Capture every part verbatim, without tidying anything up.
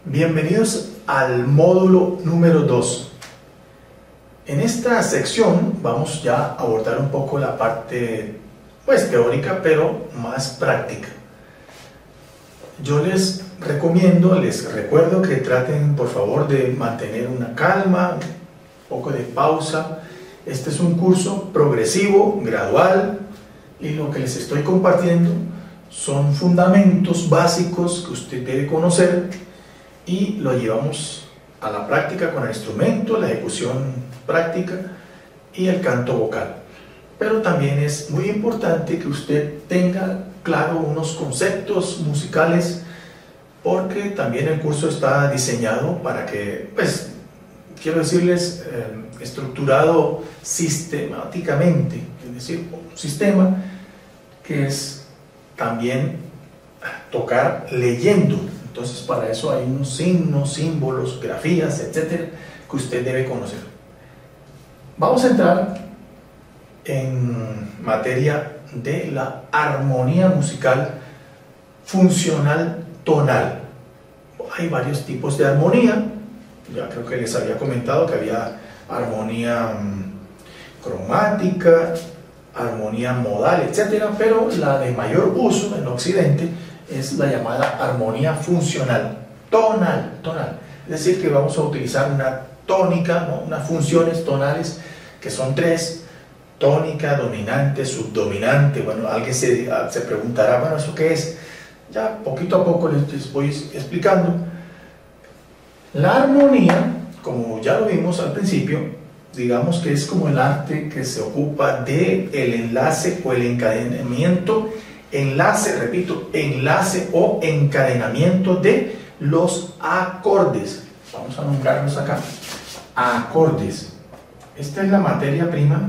Bienvenidos al módulo número dos. En esta sección vamos ya a abordar un poco la parte pues teórica, pero más práctica. Yo les recomiendo, les recuerdo que traten por favor de mantener una calma, un poco de pausa. Este es un curso progresivo, gradual, y lo que les estoy compartiendo son fundamentos básicos que usted debe conocer y lo llevamos a la práctica con el instrumento, la ejecución práctica y el canto vocal. Pero también es muy importante que usted tenga claro unos conceptos musicales, porque también el curso está diseñado para que, pues, quiero decirles, eh, estructurado sistemáticamente, es decir, un sistema que es también tocar leyendo. Entonces, para eso hay unos signos, símbolos, grafías, etcétera, que usted debe conocer. Vamos a entrar en materia de la armonía musical funcional tonal. Hay varios tipos de armonía. Ya creo que les había comentado que había armonía um, cromática, armonía modal, etcétera, pero la de mayor uso en Occidente es la llamada armonía funcional, tonal, tonal. Es decir, que vamos a utilizar una tónica, ¿no? Unas funciones tonales que son tres: tónica, dominante, subdominante. Bueno, alguien se, se preguntará, bueno, ¿eso qué es? Ya poquito a poco les, les voy explicando. La armonía, como ya lo vimos al principio, digamos que es como el arte que se ocupa del enlace o el encadenamiento, enlace, repito, enlace o encadenamiento de los acordes. Vamos a nombrarlos acá, acordes. Esta es la materia prima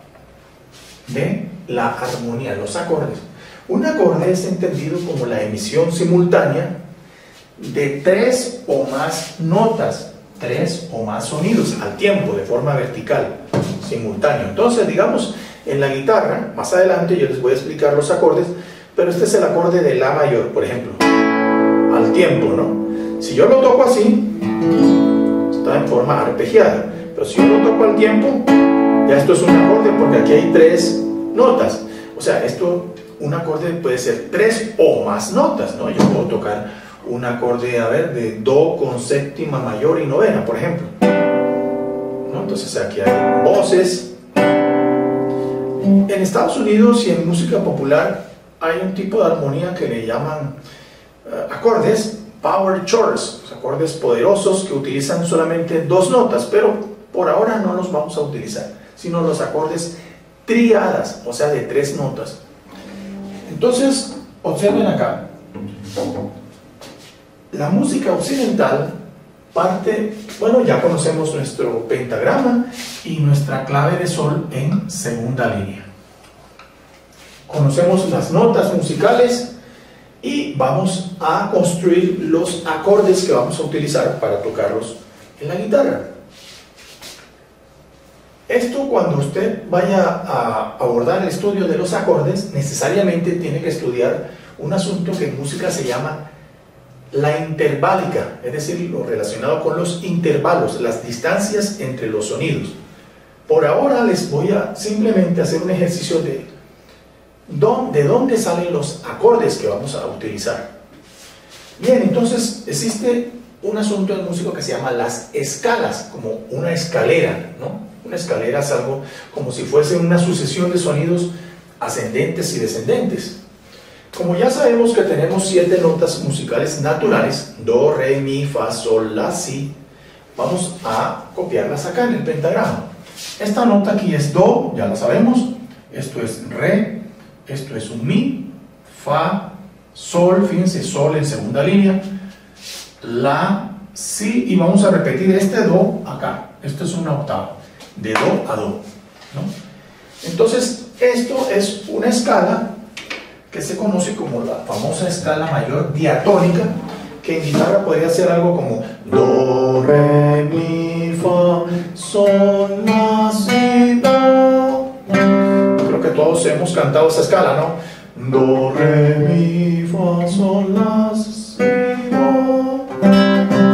de la armonía, los acordes. Un acorde es entendido como la emisión simultánea de tres o más notas, tres o más sonidos al tiempo, de forma vertical, simultáneo. Entonces, digamos, en la guitarra, más adelante yo les voy a explicar los acordes, pero este es el acorde de La mayor, por ejemplo, al tiempo, ¿no? Si yo lo toco así, está en forma arpegiada, pero si yo lo toco al tiempo, ya esto es un acorde porque aquí hay tres notas. O sea, esto, un acorde puede ser tres o más notas, ¿no? Yo puedo tocar un acorde, a ver, de Do con séptima mayor y novena, por ejemplo, ¿no? Entonces aquí hay voces. En Estados Unidos y en música popular hay un tipo de armonía que le llaman uh, acordes power chords, acordes poderosos que utilizan solamente dos notas, pero por ahora no los vamos a utilizar, sino los acordes triadas, o sea, de tres notas. Entonces, observen acá. La música occidental parte, bueno, ya conocemos nuestro pentagrama y nuestra clave de sol en segunda línea. Conocemos las notas musicales y vamos a construir los acordes que vamos a utilizar para tocarlos en la guitarra. Esto, cuando usted vaya a abordar el estudio de los acordes, necesariamente tiene que estudiar un asunto que en música se llama la interválica, es decir, lo relacionado con los intervalos, las distancias entre los sonidos. Por ahora les voy a simplemente hacer un ejercicio de de dónde salen los acordes que vamos a utilizar. Bien, entonces existe un asunto en música que se llama las escalas, como una escalera, ¿no? Una escalera es algo como si fuese una sucesión de sonidos ascendentes y descendentes. Como ya sabemos que tenemos siete notas musicales naturales, do, re, mi, fa, sol, la, si, vamos a copiarlas acá en el pentagrama. Esta nota aquí es do, ya la sabemos. Esto es re, esto es un mi, fa, sol, fíjense, sol en segunda línea, la, si, y vamos a repetir este do acá. Esto es una octava, de do a do, ¿no? Entonces, esto es una escala que se conoce como la famosa escala mayor diatónica, que en guitarra podría ser algo como do, re, mi, fa, sol, la, si, do. Creo que todos hemos cantado esa escala, ¿no? Do, re, mi, fa, sol, la, si, do.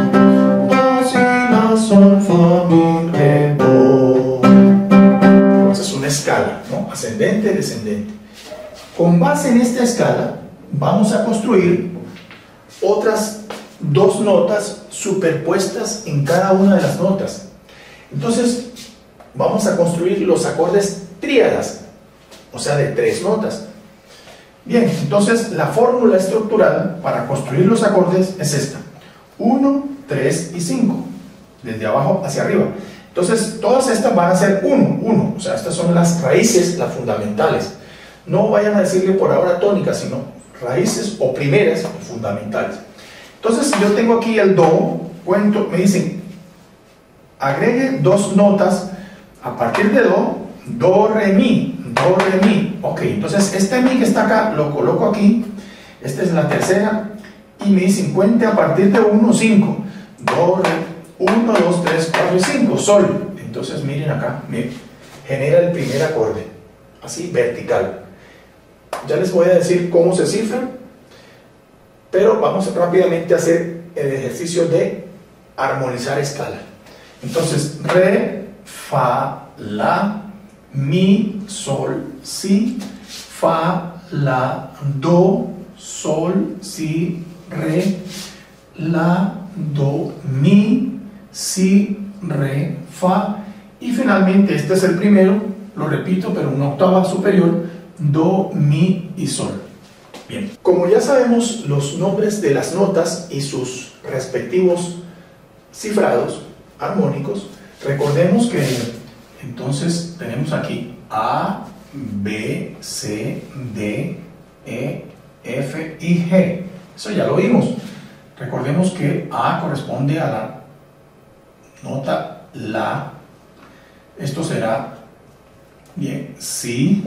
ascendente, descendente. Con base en esta escala, vamos a construir otras dos notas superpuestas en cada una de las notas. Entonces, vamos a construir los acordes tríadas, o sea, de tres notas. Bien, entonces la fórmula estructural para construir los acordes es esta: uno, tres y cinco, desde abajo hacia arriba. Entonces, todas estas van a ser uno, uno, o sea, estas son las raíces, las fundamentales. No vayan a decirle por ahora tónicas, sino raíces o primeras o fundamentales. Entonces, si yo tengo aquí el do, cuento, me dicen, agregue dos notas a partir de do, do, re, mi, do, re, mi. Ok, entonces este mi que está acá lo coloco aquí, esta es la tercera, y me dicen, cuente a partir de uno, cinco, do, re, uno, dos, tres, cuatro y cinco, sol. Entonces miren acá, me genera el primer acorde, así vertical. Ya les voy a decir cómo se cifra, pero vamos rápidamente a hacer el ejercicio de armonizar escala. Entonces, re, fa, la, mi, sol, si, fa, la, do, sol, si, re, la, do, mi, si, re, fa, y finalmente este es el primero, lo repito, pero una octava superior, do, mi y sol. Bien, como ya sabemos los nombres de las notas y sus respectivos cifrados armónicos, recordemos que entonces tenemos aquí A, B, C, D, E, F y G. Eso ya lo vimos. Recordemos que A corresponde a la nota La. Esto será, bien, Si,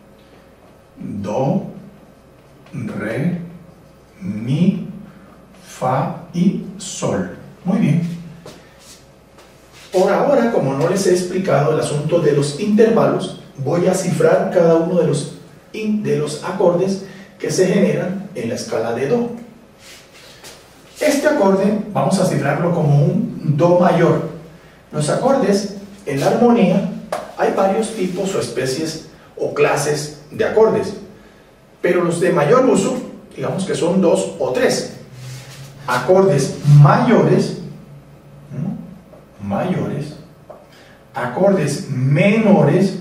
Do, Re, Mi, Fa y Sol. Muy bien. Por ahora, como no les he explicado el asunto de los intervalos, voy a cifrar cada uno de los, de los acordes que se generan en la escala de Do. Este acorde vamos a cifrarlo como un Do mayor. Los acordes en la armonía hay varios tipos o especies o clases de acordes, pero los de mayor uso, digamos que son dos o tres. Acordes mayores, ¿no? mayores, acordes menores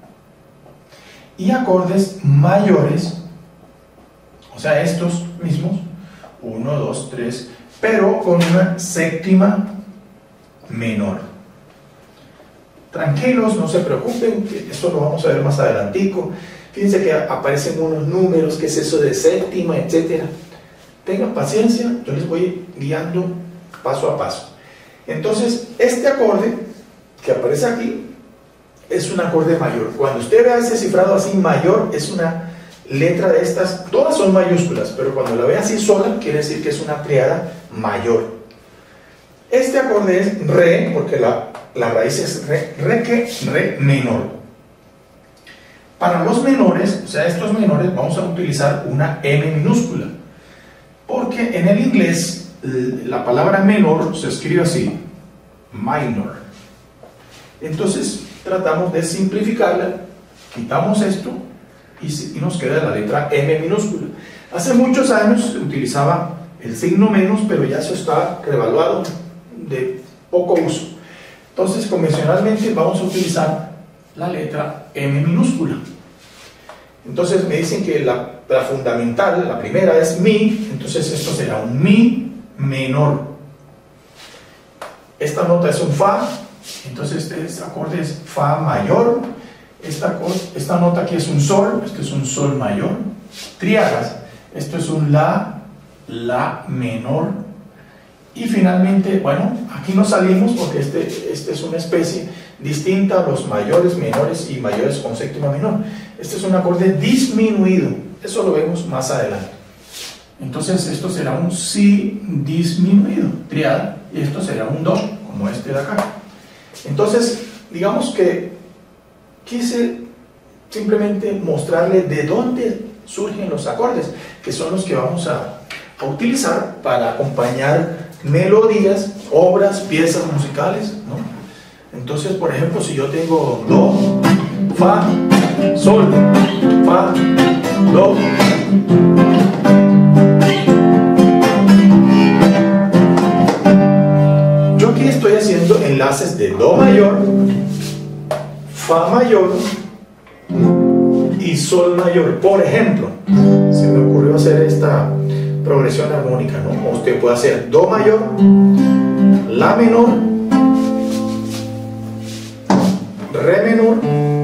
y acordes mayores, o sea, estos mismos, uno, dos, tres, pero con una séptima menor. Tranquilos, no se preocupen, esto lo vamos a ver más adelantico. Fíjense que aparecen unos números, qué es eso de séptima, etcétera. Tengan paciencia, yo les voy guiando paso a paso. Entonces, este acorde que aparece aquí es un acorde mayor. Cuando usted vea ese cifrado así mayor, es una letra de estas, todas son mayúsculas, pero cuando la ve así sola, quiere decir que es una triada mayor. Este acorde es re, porque la, la raíz es re, re que re menor. Para los menores, o sea, estos menores, vamos a utilizar una M minúscula, porque en el inglés la palabra menor se escribe así, minor. Entonces tratamos de simplificarla, quitamos esto y, y nos queda la letra M minúscula. Hace muchos años se utilizaba el signo menos, pero ya eso está revaluado, de poco uso. Entonces convencionalmente vamos a utilizar la letra M minúscula. Entonces me dicen que la, la fundamental, la primera es Mi, entonces esto será un Mi menor. Esta nota es un Fa, entonces este acorde es Fa mayor. Esta, esta nota aquí es un Sol, esto es un Sol mayor. Triadas, esto es un La, La menor. Y finalmente, bueno, aquí nos salimos porque este, este es una especie distinta a los mayores, menores y mayores con séptima menor. Este es un acorde disminuido, eso lo vemos más adelante. Entonces esto será un Si disminuido, triada, y esto será un Do, como este de acá. Entonces, digamos que quise simplemente mostrarle de dónde surgen los acordes, que son los que vamos a, a utilizar para acompañar melodías, obras, piezas musicales, ¿no? Entonces, por ejemplo, si yo tengo Do, Fa, sol, fa, do. Yo aquí estoy haciendo enlaces de do mayor, fa mayor y sol mayor. Por ejemplo, se me ocurrió hacer esta progresión armónica, ¿no? O usted puede hacer do mayor, la menor, re menor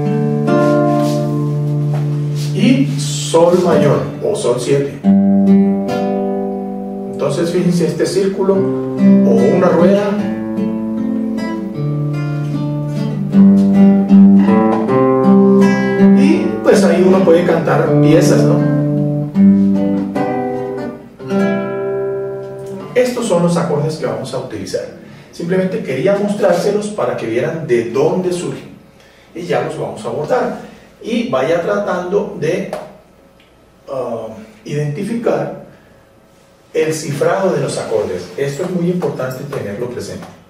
y sol mayor o sol siete. Entonces fíjense este círculo o una rueda. Y pues ahí uno puede cantar piezas, ¿no? Estos son los acordes que vamos a utilizar. Simplemente quería mostrárselos para que vieran de dónde surgen. Y ya los vamos a abordar. Y vaya tratando de uh, identificar el cifrado de los acordes. Esto es muy importante tenerlo presente.